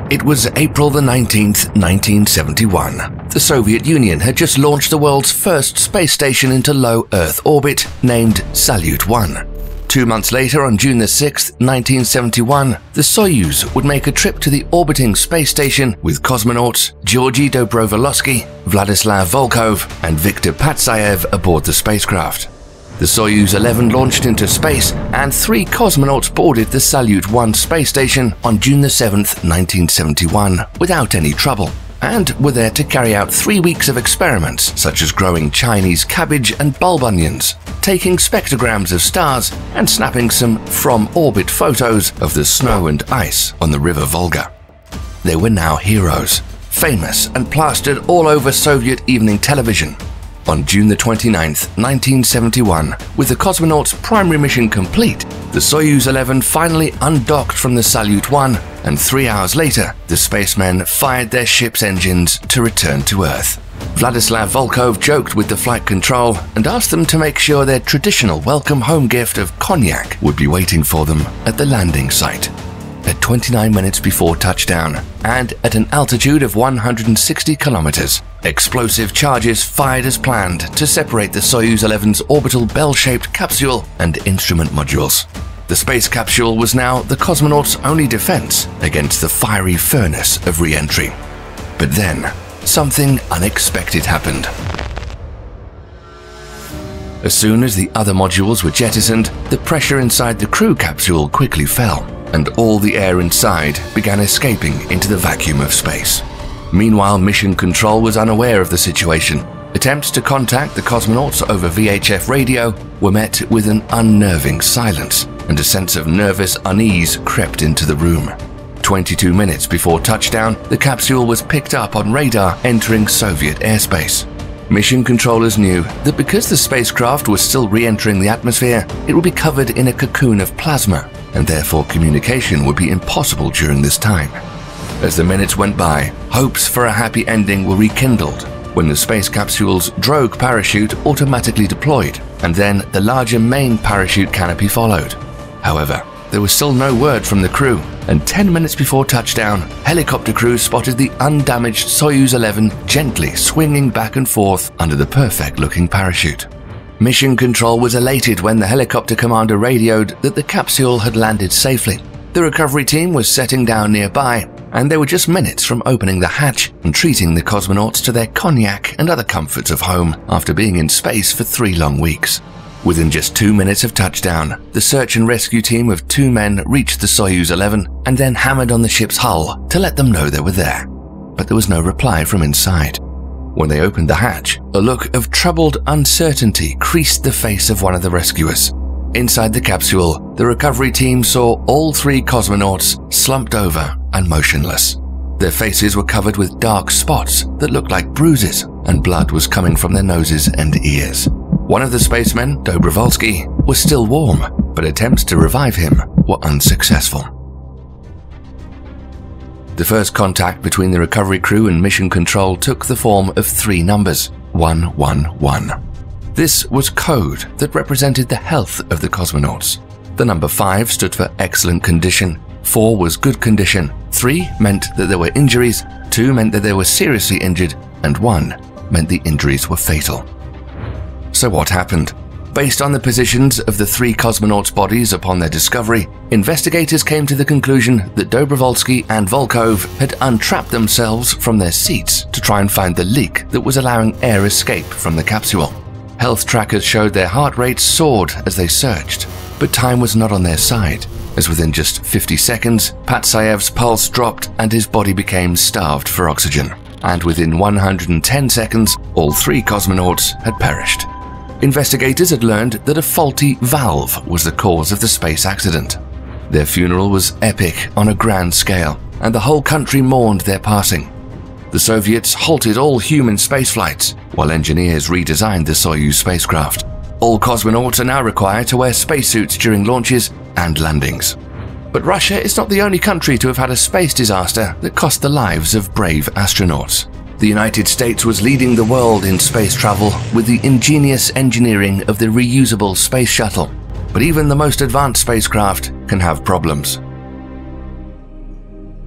It was April the 19th, 1971. The Soviet Union had just launched the world's first space station into low Earth orbit, named Sal-yoot 1. 2 months later, on June the 6th, 1971, the Soyuz would make a trip to the orbiting space station with cosmonauts Georgi Dobrovolski, Vladislav Volkov, and Viktor Patsayev aboard the spacecraft. The Soyuz 11 launched into space, and 3 cosmonauts boarded the Sal-yoot 1 space station on June the 7th, 1971, without any trouble, and were there to carry out 3 weeks of experiments such as growing Chinese cabbage and bulb onions, taking spectrograms of stars, and snapping some from-orbit photos of the snow and ice on the River Volga. They were now heroes, famous and plastered all over Soviet evening television. On June the 29th, 1971, with the cosmonauts' primary mission complete, the Soyuz 11 finally undocked from the Sal-yoot 1, and 3 hours later, the spacemen fired their ship's engines to return to Earth. Vladislav Volkov joked with the flight control and asked them to make sure their traditional welcome home gift of cognac would be waiting for them at the landing site. At 29 minutes before touchdown, and at an altitude of 160 kilometers, explosive charges fired as planned to separate the Soyuz 11's orbital bell-shaped capsule and instrument modules. The space capsule was now the cosmonauts' only defense against the fiery furnace of re-entry. But then, something unexpected happened. As soon as the other modules were jettisoned, the pressure inside the crew capsule quickly fell, and all the air inside began escaping into the vacuum of space. Meanwhile, Mission Control was unaware of the situation. Attempts to contact the cosmonauts over VHF radio were met with an unnerving silence, and a sense of nervous unease crept into the room. 22 minutes before touchdown, the capsule was picked up on radar entering Soviet airspace. Mission controllers knew that because the spacecraft was still re-entering the atmosphere, it would be covered in a cocoon of plasma, and therefore communication would be impossible during this time. As the minutes went by, hopes for a happy ending were rekindled when the space capsule's drogue parachute automatically deployed, and then the larger main parachute canopy followed. However, there was still no word from the crew, and 10 minutes before touchdown, helicopter crews spotted the undamaged Soyuz 11 gently swinging back and forth under the perfect-looking parachute. Mission Control was elated when the helicopter commander radioed that the capsule had landed safely. The recovery team was setting down nearby, and they were just minutes from opening the hatch and treating the cosmonauts to their cognac and other comforts of home after being in space for 3 long weeks. Within just 2 minutes of touchdown, the search and rescue team of 2 men reached the Soyuz 11 and then hammered on the ship's hull to let them know they were there. But there was no reply from inside. When they opened the hatch, a look of troubled uncertainty creased the face of one of the rescuers. Inside the capsule, the recovery team saw all 3 cosmonauts slumped over and motionless. Their faces were covered with dark spots that looked like bruises, and blood was coming from their noses and ears. One of the spacemen, Dobrovolski, was still warm, but attempts to revive him were unsuccessful. The first contact between the recovery crew and Mission Control took the form of 3 numbers, 111. This was code that represented the health of the cosmonauts. The number 5 stood for excellent condition, 4 was good condition, 3 meant that there were injuries, 2 meant that they were seriously injured, and 1 meant the injuries were fatal. So what happened? Based on the positions of the 3 cosmonauts' bodies upon their discovery, investigators came to the conclusion that Dobrovolski and Volkov had untrapped themselves from their seats to try and find the leak that was allowing air escape from the capsule. Health trackers showed their heart rates soared as they searched, but time was not on their side, as within just 50 seconds, Patsayev's pulse dropped and his body became starved for oxygen. And within 110 seconds, all 3 cosmonauts had perished. Investigators had learned that a faulty valve was the cause of the space accident. Their funeral was epic on a grand scale, and the whole country mourned their passing. The Soviets halted all human spaceflights, while engineers redesigned the Soyuz spacecraft. All cosmonauts are now required to wear spacesuits during launches and landings. But Russia is not the only country to have had a space disaster that cost the lives of brave astronauts. The United States was leading the world in space travel with the ingenious engineering of the reusable space shuttle. But even the most advanced spacecraft can have problems.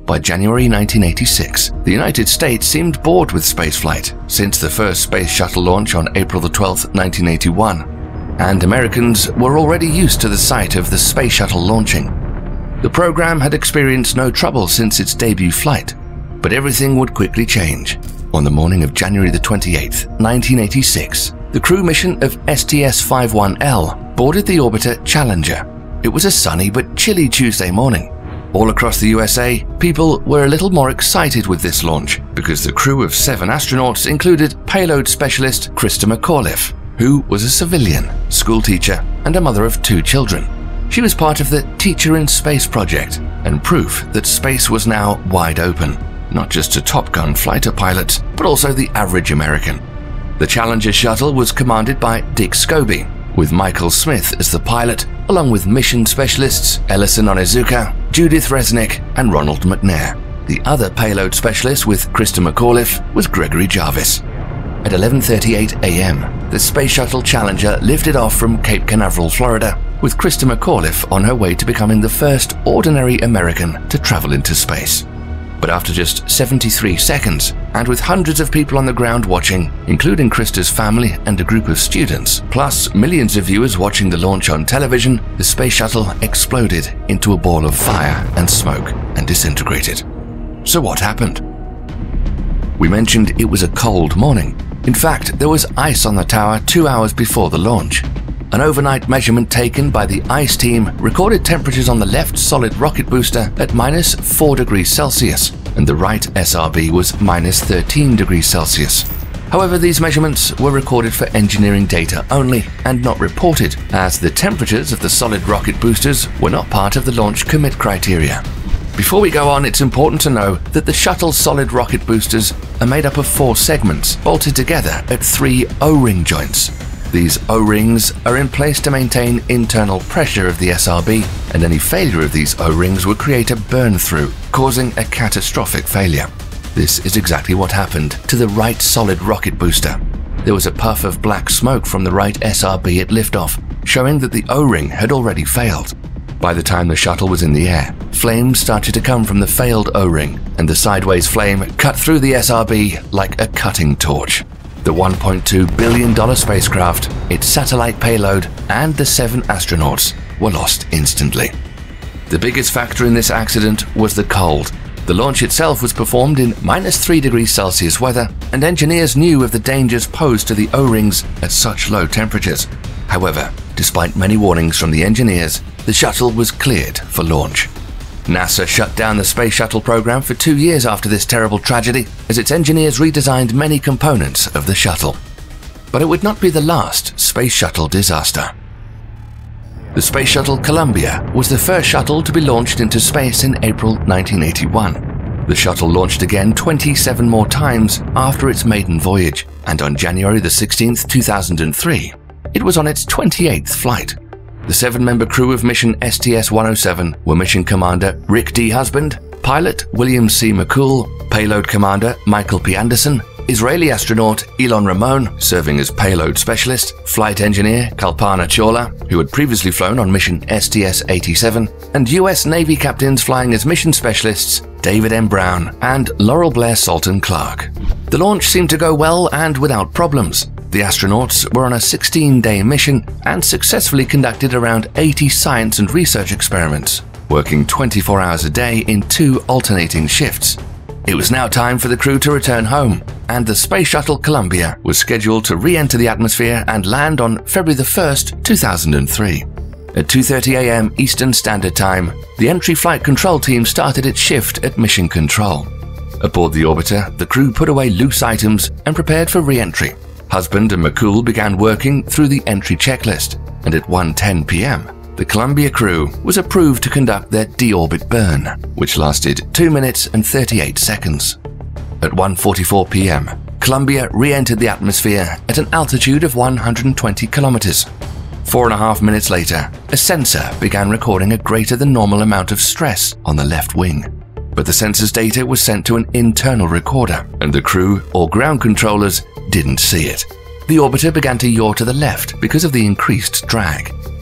By January 1986, the United States seemed bored with spaceflight since the first space shuttle launch on April 12, 1981, and Americans were already used to the sight of the space shuttle launching. The program had experienced no trouble since its debut flight, but everything would quickly change. On the morning of January 28, 1986, the crew mission of STS-51L boarded the orbiter Challenger. It was a sunny but chilly Tuesday morning. All across the USA, people were a little more excited with this launch because the crew of 7 astronauts included payload specialist Krista McAuliffe, who was a civilian, schoolteacher, and a mother of 2 children. She was part of the Teacher in Space project and proof that space was now wide open, not just to Top Gun fighter pilots, but also the average American. The Challenger shuttle was commanded by Dick Scobie, with Michael Smith as the pilot, along with mission specialists Ellison Onizuka, Judith Resnick, and Ronald McNair. The other payload specialist with Krista McAuliffe was Gregory Jarvis. At 11:38 a.m., the Space Shuttle Challenger lifted off from Cape Canaveral, Florida, with Krista McAuliffe on her way to becoming the first ordinary American to travel into space. But after just 73 seconds, and with hundreds of people on the ground watching, including Krista's family and a group of students, plus millions of viewers watching the launch on television, the space shuttle exploded into a ball of fire and smoke and disintegrated. So what happened? We mentioned it was a cold morning. In fact, there was ice on the tower 2 hours before the launch. An overnight measurement taken by the ICE team recorded temperatures on the left solid rocket booster at -4 degrees Celsius, and the right SRB was -13 degrees Celsius. However, these measurements were recorded for engineering data only and not reported, as the temperatures of the solid rocket boosters were not part of the launch commit criteria. Before we go on, it's important to know that the shuttle's solid rocket boosters are made up of 4 segments bolted together at 3 O-ring joints. These O-rings are in place to maintain internal pressure of the SRB, and any failure of these O-rings would create a burn-through, causing a catastrophic failure. This is exactly what happened to the right solid rocket booster. There was a puff of black smoke from the right SRB at liftoff, showing that the O-ring had already failed. By the time the shuttle was in the air, flames started to come from the failed O-ring, and the sideways flame cut through the SRB like a cutting torch. The $1.2 billion spacecraft, its satellite payload, and the 7 astronauts were lost instantly. The biggest factor in this accident was the cold. The launch itself was performed in -3 degrees Celsius weather, and engineers knew of the dangers posed to the O-rings at such low temperatures. However, despite many warnings from the engineers, the shuttle was cleared for launch. NASA shut down the Space Shuttle program for 2 years after this terrible tragedy, as its engineers redesigned many components of the shuttle. But it would not be the last Space Shuttle disaster. The Space Shuttle Columbia was the first shuttle to be launched into space in April 1981. The shuttle launched again 27 more times after its maiden voyage, and on January 16, 2003, it was on its 28th flight. The 7-member crew of mission STS-107 were mission commander Rick D. Husband, pilot William C. McCool, payload commander Michael P. Anderson, Israeli astronaut Elon Ramon, serving as payload specialist, flight engineer Kalpana Chawla, who had previously flown on mission STS-87, and U.S. Navy captains flying as mission specialists David M. Brown and Laurel Blair Salton Clark. The launch seemed to go well and without problems. The astronauts were on a 16-day mission and successfully conducted around 80 science and research experiments, working 24 hours a day in 2 alternating shifts. It was now time for the crew to return home, and the Space Shuttle Columbia was scheduled to re-enter the atmosphere and land on February 1, 2003. At 2:30 a.m. Eastern Standard Time, the entry flight control team started its shift at Mission Control. Aboard the orbiter, the crew put away loose items and prepared for re-entry. Husband and McCool began working through the entry checklist, and at 1:10 p.m., the Columbia crew was approved to conduct their deorbit burn, which lasted 2 minutes and 38 seconds. At 1:44 p.m., Columbia re-entered the atmosphere at an altitude of 120 kilometers. 4.5 minutes later, a sensor began recording a greater than normal amount of stress on the left wing. But the sensor's data was sent to an internal recorder, and the crew or ground controllers didn't see it. The orbiter began to yaw to the left because of the increased drag.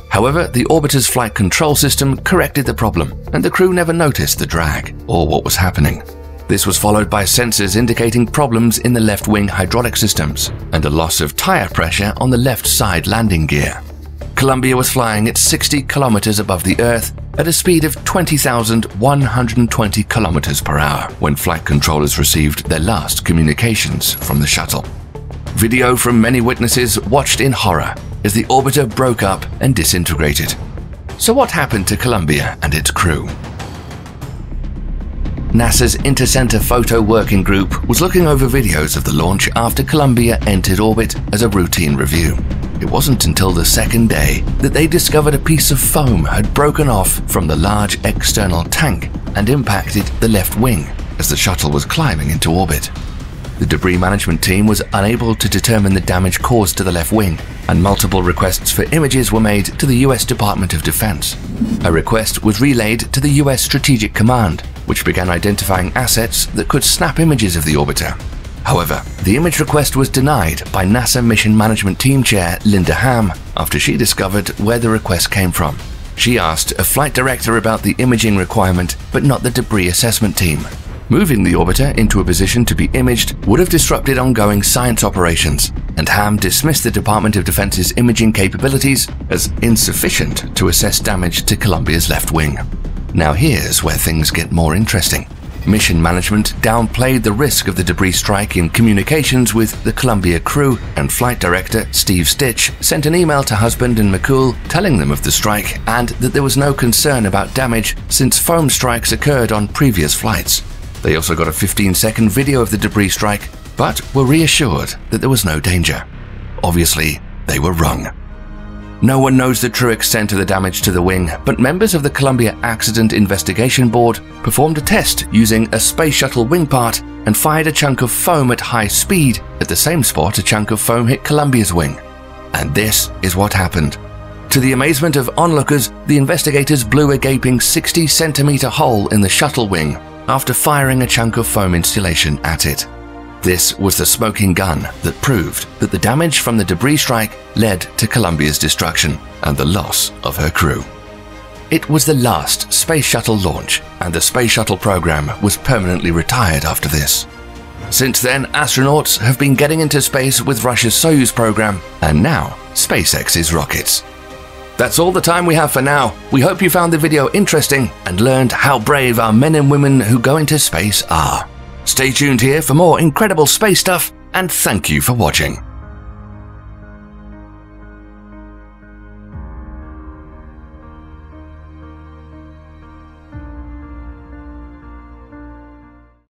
However, the orbiter's flight control system corrected the problem, and the crew never noticed the drag or what was happening. This was followed by sensors indicating problems in the left wing hydraulic systems and a loss of tire pressure on the left side landing gear. Columbia was flying at 60 kilometers above the Earth at a speed of 20,120 kilometers per hour when flight controllers received their last communications from the shuttle. Video from many witnesses watched in horror as the orbiter broke up and disintegrated. So what happened to Columbia and its crew? NASA's Intercenter Photo Working Group was looking over videos of the launch after Columbia entered orbit as a routine review. It wasn't until the second day that they discovered a piece of foam had broken off from the large external tank and impacted the left wing as the shuttle was climbing into orbit. The debris management team was unable to determine the damage caused to the left wing, and multiple requests for images were made to the US Department of Defense. A request was relayed to the US Strategic Command, which began identifying assets that could snap images of the orbiter. However, the image request was denied by NASA Mission Management Team Chair Linda Ham after she discovered where the request came from. She asked a flight director about the imaging requirement, but not the debris assessment team. Moving the orbiter into a position to be imaged would have disrupted ongoing science operations, and Ham dismissed the Department of Defense's imaging capabilities as insufficient to assess damage to Columbia's left wing. Now here's where things get more interesting. Mission management downplayed the risk of the debris strike in communications with the Columbia crew, and flight director Steve Stitch sent an email to Husband and McCool telling them of the strike and that there was no concern about damage since foam strikes occurred on previous flights. They also got a 15-second video of the debris strike, but were reassured that there was no danger. Obviously, they were wrong. No one knows the true extent of the damage to the wing, but members of the Columbia Accident Investigation Board performed a test using a space shuttle wing part and fired a chunk of foam at high speed at the same spot a chunk of foam hit Columbia's wing. And this is what happened. To the amazement of onlookers, the investigators blew a gaping 60-centimeter hole in the shuttle wing after firing a chunk of foam insulation at it. This was the smoking gun that proved that the damage from the debris strike led to Columbia's destruction and the loss of her crew. It was the last space shuttle launch, and the space shuttle program was permanently retired after this. Since then, astronauts have been getting into space with Russia's Soyuz program and now SpaceX's rockets. That's all the time we have for now. We hope you found the video interesting and learned how brave our men and women who go into space are. Stay tuned here for more incredible space stuff, and thank you for watching.